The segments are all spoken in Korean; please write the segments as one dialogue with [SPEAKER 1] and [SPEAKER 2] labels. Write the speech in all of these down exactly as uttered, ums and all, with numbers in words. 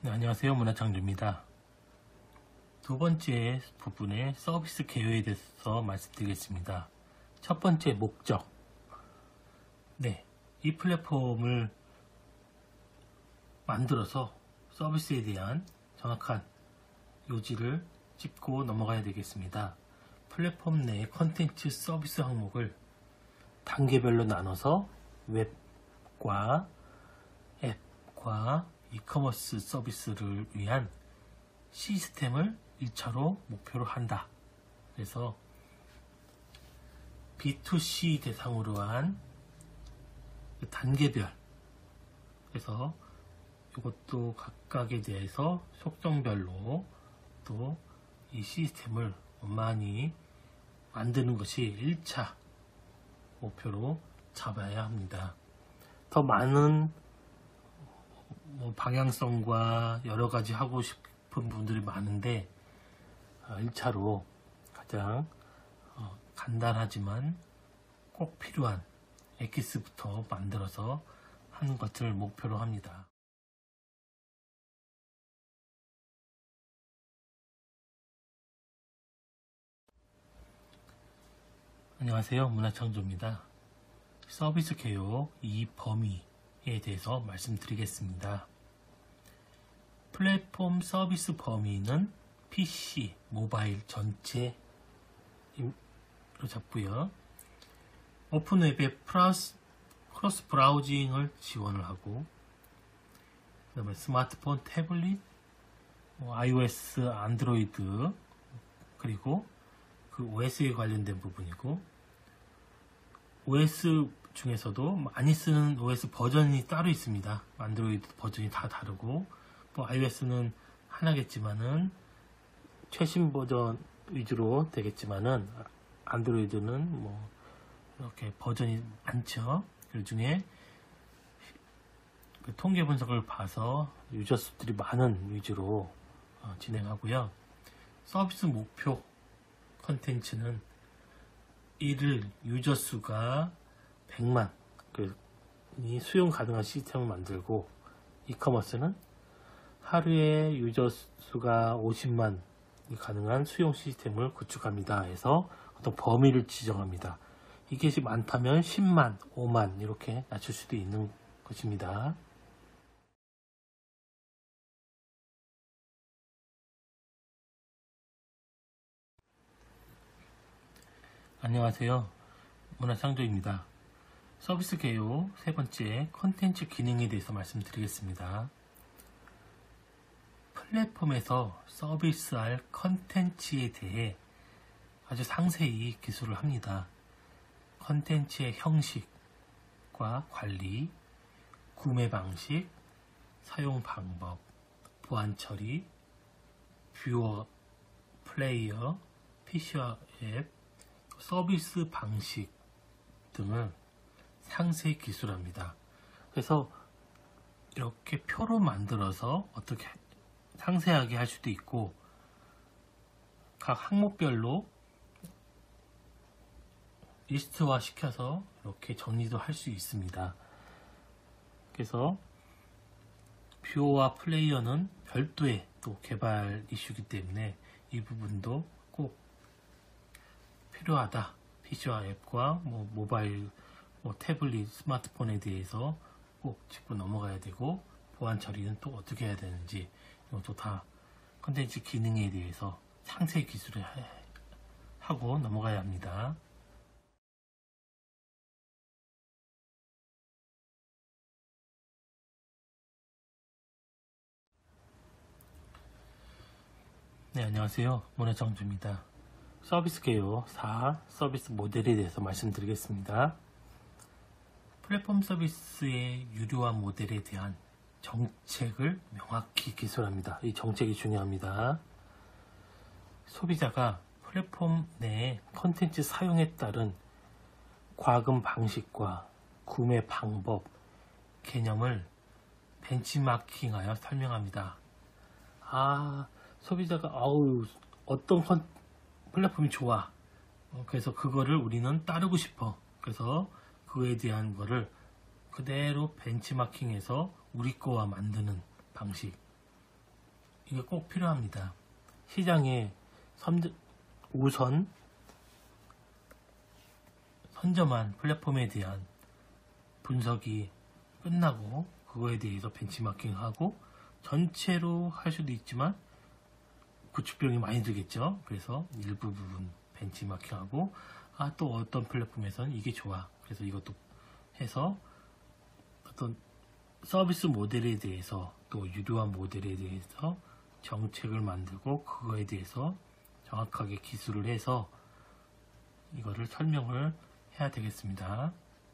[SPEAKER 1] 네, 안녕하세요. 문화창조입니다. 두 번째 부분의 서비스 개요에 대해서 말씀드리겠습니다. 첫 번째 목적. 네, 이 플랫폼을 만들어서 서비스에 대한 정확한 요지를 짚고 넘어가야 되겠습니다. 플랫폼 내 컨텐츠 서비스 항목을 단계별로 나눠서 웹과 앱과 이커머스 서비스를 위한 시스템을 일 차로 목표로 한다. 그래서 비투씨 대상으로 한 단계별, 그래서 이것도 각각에 대해서 속성별로 또 이 시스템을 원만히 만드는 것이 일 차 목표로 잡아야 합니다. 더 많은 뭐 방향성과 여러 가지 하고 싶은 분들이 많은데 일 차로 가장 간단하지만 꼭 필요한 엑기스부터 만들어서 하는 것을 목표로 합니다. 안녕하세요. 문화창조입니다. 서비스 개요 이 범위에 대해서 말씀드리겠습니다. 플랫폼 서비스 범위는 피씨, 모바일 전체로 잡고요. 오픈웹의 플러스, 크로스 브라우징을 지원을 하고, 그 다음에 스마트폰, 태블릿, 뭐 iOS, 안드로이드, 그리고 그 오에스에 관련된 부분이고, 오에스 중에서도 많이 쓰는 오에스 버전이 따로 있습니다. 안드로이드 버전이 다 다르고, 뭐 iOS는 하나겠지만은 최신 버전 위주로 되겠지만은 안드로이드는 뭐 이렇게 버전이 많죠. 그 중에 그 통계 분석을 봐서 유저 수들이 많은 위주로 어, 진행하고요. 서비스 목표 컨텐츠는 일일 유저 수가 백만 그 이 수용 가능한 시스템을 만들고, 이커머스는 하루에 유저 수가 오십만이 가능한 수용 시스템을 구축합니다. 해서 어떤 범위를 지정합니다. 이게 많다면 십만, 오만 이렇게 낮출 수도 있는 것입니다. 안녕하세요. 문화창조입니다. 서비스 개요 세 번째 컨텐츠 기능에 대해서 말씀드리겠습니다. 플랫폼에서 서비스할 컨텐츠에 대해 아주 상세히 기술을 합니다. 컨텐츠의 형식과 관리, 구매 방식, 사용 방법, 보안 처리, 뷰어, 플레이어, 피씨와 앱, 서비스 방식 등을 상세히 기술합니다. 그래서 이렇게 표로 만들어서 어떻게 상세하게 할 수도 있고, 각 항목별로 리스트화 시켜서 이렇게 정리도 할 수 있습니다. 그래서 뷰어와 플레이어는 별도의 또 개발 이슈이기 때문에 이 부분도 꼭 필요하다. 피씨와 앱과 뭐 모바일, 뭐 태블릿, 스마트폰에 대해서 꼭 짚고 넘어가야 되고, 보안 처리는 또 어떻게 해야 되는지, 이것도 다 컨텐츠 기능에 대해서 상세히 기술을 하고 넘어가야 합니다. 네, 안녕하세요. 문화창조입니다. 서비스 개요 사 서비스 모델에 대해서 말씀드리겠습니다. 플랫폼 서비스의 유료화 모델에 대한 정책을 명확히 기술합니다. 이 정책이 중요합니다. 소비자가 플랫폼 내 컨텐츠 사용에 따른 과금 방식과 구매 방법, 개념을 벤치마킹하여 설명합니다. 아, 소비자가 아우 어떤 컨, 플랫폼이 좋아. 그래서 그거를 우리는 따르고 싶어. 그래서 그거에 대한 거를 그대로 벤치마킹해서 우리 거와 만드는 방식. 이게 꼭 필요합니다. 시장에 선저, 우선 선점한 플랫폼에 대한 분석이 끝나고 그거에 대해서 벤치마킹하고 전체로 할 수도 있지만 구축 비용이 많이 들겠죠. 그래서 일부 부분 벤치마킹하고 아, 또 어떤 플랫폼에서는 이게 좋아. 그래서 이것도 해서 어떤 서비스 모델에 대해서 또 유료한 모델에 대해서 정책을 만들고 그거에 대해서 정확하게 기술을 해서 이거를 설명을 해야 되겠습니다.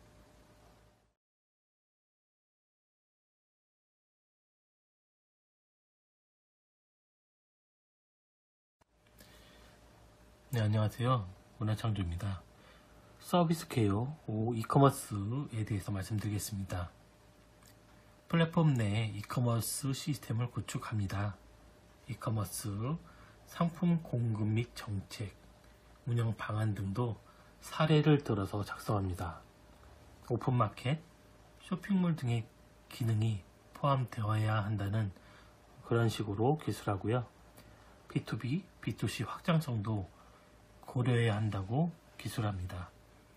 [SPEAKER 1] 네, 안녕하세요. 문화창조입니다. 서비스 케어, 오 이커머스에 대해서 말씀드리겠습니다. 플랫폼 내 이커머스 시스템을 구축합니다. 이커머스, 상품 공급 및 정책, 운영 방안 등도 사례를 들어서 작성합니다. 오픈마켓, 쇼핑몰 등의 기능이 포함되어야 한다는 그런 식으로 기술하고요. 비투비, 비투씨 확장성도 고려해야 한다고 기술합니다.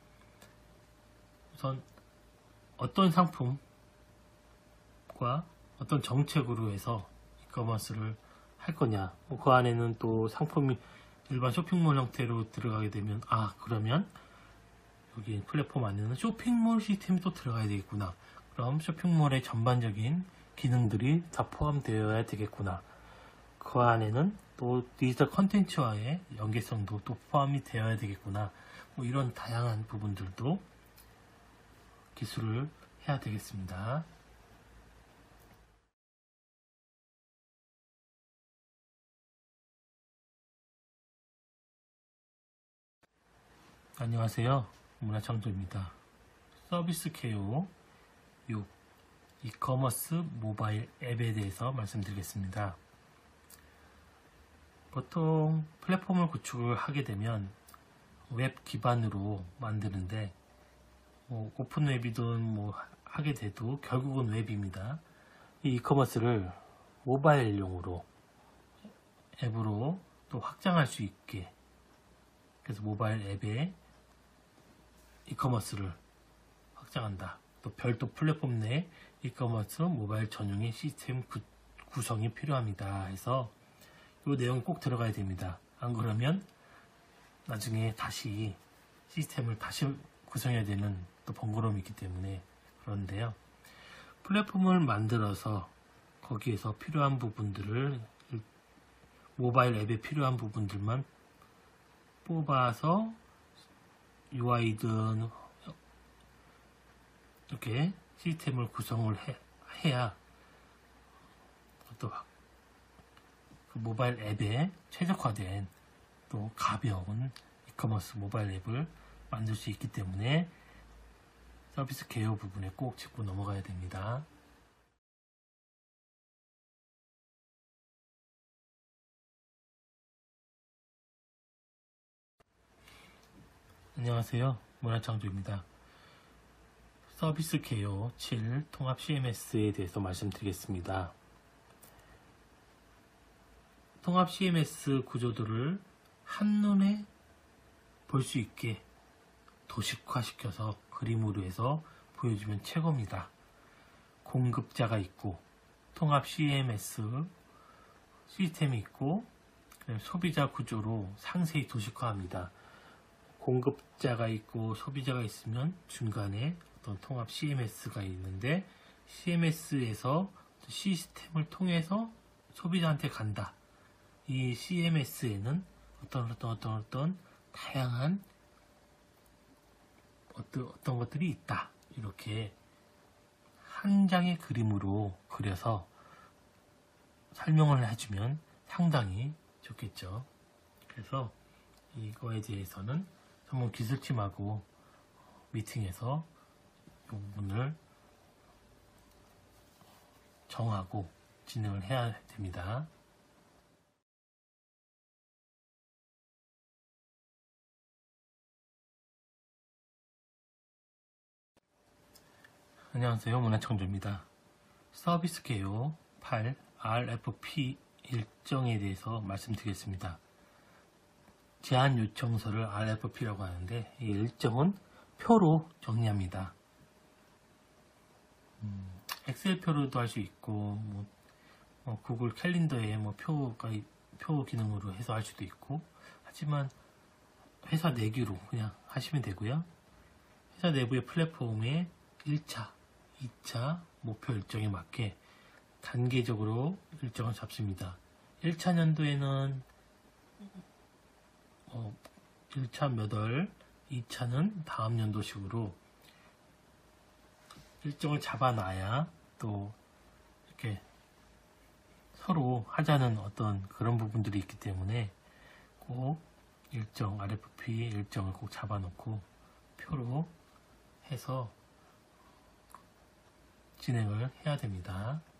[SPEAKER 1] 우선 어떤 상품과 어떤 정책으로 해서 이커머스를 할 거냐, 그 안에는 또 상품이 일반 쇼핑몰 형태로 들어가게 되면 아 그러면 여기 플랫폼 안에는 쇼핑몰 시스템이 또 들어가야 되겠구나. 그럼 쇼핑몰의 전반적인 기능들이 다 포함되어야 되겠구나. 그 안에는 또 디지털 컨텐츠와의 연계성도 또 포함이 되어야 되겠구나. 뭐 이런 다양한 부분들도 기술을 해야 되겠습니다. 안녕하세요. 문화창조입니다. 서비스 케어 육 이커머스 모바일 앱에 대해서 말씀드리겠습니다. 보통 플랫폼을 구축을 하게 되면 웹 기반으로 만드는데 뭐 오픈 웹이든 뭐 하게 돼도 결국은 웹입니다. 이 이커머스를 모바일용으로 앱으로 또 확장할 수 있게 그래서 모바일 앱에 이커머스를 확장한다. 또 별도 플랫폼 내 이커머스 모바일 전용의 시스템 구, 구성이 필요합니다. 해서 이 내용이 꼭 들어가야 됩니다. 안 그러면 나중에 다시 시스템을 다시 구성해야 되는 또 번거로움이 있기 때문에 그런데요. 플랫폼을 만들어서 거기에서 필요한 부분들을 모바일 앱에 필요한 부분들만 뽑아서 유아이든 이렇게 시스템을 구성을 해, 해야 또 그 모바일 앱에 최적화된 또 가벼운 이커머스 모바일 앱을 만들 수 있기 때문에 서비스 개요 부분에 꼭 짚고 넘어가야 됩니다. 안녕하세요. 문화창조입니다. 서비스 개요 칠 통합 씨엠에스에 대해서 말씀드리겠습니다. 통합 씨엠에스 구조도를 한눈에 볼 수 있게 도식화시켜서 그림으로 해서 보여주면 최고입니다. 공급자가 있고 통합 씨엠에스 시스템이 있고 소비자 구조로 상세히 도식화합니다. 공급자가 있고 소비자가 있으면 중간에 어떤 통합 씨엠에스가 있는데 씨엠에스에서 시스템을 통해서 소비자한테 간다. 이 씨엠에스에는 어떤 어떤 어떤 어떤 다양한 어떤 어떤 것들이 있다. 이렇게 한 장의 그림으로 그려서 설명을 해주면 상당히 좋겠죠. 그래서 이거에 대해서는 전문 기술팀하고 미팅에서 이 부분을 정하고 진행을 해야 됩니다. 안녕하세요. 문화창조입니다. 서비스 개요 팔 알에프피에 일정에 대해서 말씀드리겠습니다. 제안 요청서를 알에프피라고 하는데 이 일정은 표로 정리합니다. 음, 엑셀표로도 할 수 있고 뭐, 뭐 구글 캘린더에 뭐 표가 표 기능으로 해서 할 수도 있고, 하지만 회사 내기로 그냥 하시면 되고요. 회사 내부의 플랫폼에 일 차, 이 차 목표 일정에 맞게 단계적으로 일정을 잡습니다. 일 차 년도에는 어, 일 차 몇 월, 이 차는 다음 연도식으로 일정을 잡아놔야 또 이렇게 서로 하자는 어떤 그런 부분들이 있기 때문에 꼭 일정, 알에프피 일정을 꼭 잡아놓고 표로 해서 진행을 해야 됩니다.